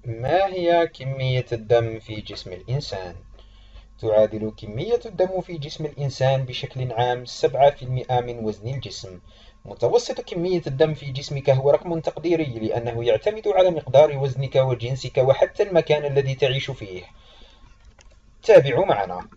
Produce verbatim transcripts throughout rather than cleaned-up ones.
ما هي كمية الدم في جسم الإنسان؟ تعادل كمية الدم في جسم الإنسان بشكل عام سبعة في المئة من وزن الجسم. متوسط كمية الدم في جسمك هو رقم تقديري لأنه يعتمد على مقدار وزنك وجنسك وحتى المكان الذي تعيش فيه. تابعوا معنا.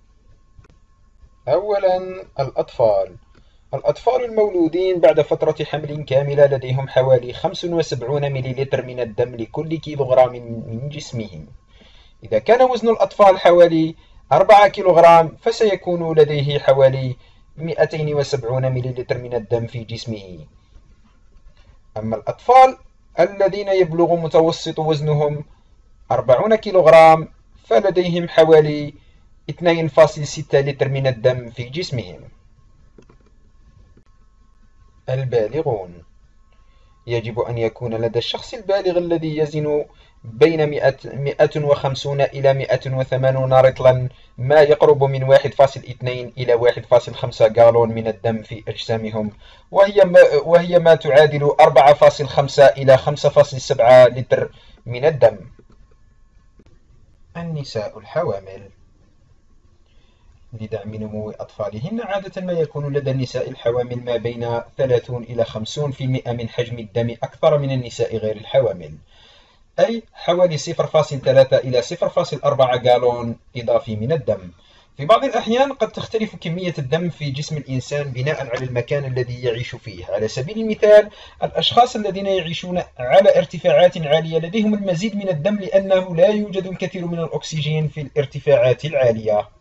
أولا، الأطفال. الأطفال المولودين بعد فترة حمل كاملة لديهم حوالي خمسة وسبعين مليلتر من الدم لكل كيلوغرام من جسمهم. إذا كان وزن الأطفال حوالي أربعة كيلوغرام فسيكون لديه حوالي مئتين وسبعين مليلتر من الدم في جسمه. أما الأطفال الذين يبلغ متوسط وزنهم أربعين كيلوغرام فلديهم حوالي اثنين فاصلة ستة لتر من الدم في جسمهم. البالغون. يجب أن يكون لدى الشخص البالغ الذي يزن بين مئة وخمسين إلى مئة وثمانين رطلا ما يقرب من واحد فاصلة اثنين إلى واحد فاصلة خمسة جالون من الدم في أجسامهم، وهي ما, وهي ما تعادل أربعة فاصلة خمسة إلى خمسة فاصلة سبعة لتر من الدم. النساء الحوامل. لدعم نمو أطفالهن عادة ما يكون لدى النساء الحوامل ما بين ثلاثين إلى خمسين بالمئة من حجم الدم أكثر من النساء غير الحوامل، أي حوالي صفر فاصلة ثلاثة إلى صفر فاصلة أربعة جالون إضافي من الدم. في بعض الأحيان قد تختلف كمية الدم في جسم الإنسان بناء على المكان الذي يعيش فيه. على سبيل المثال، الأشخاص الذين يعيشون على ارتفاعات عالية لديهم المزيد من الدم لأنه لا يوجد الكثير من الأكسجين في الارتفاعات العالية.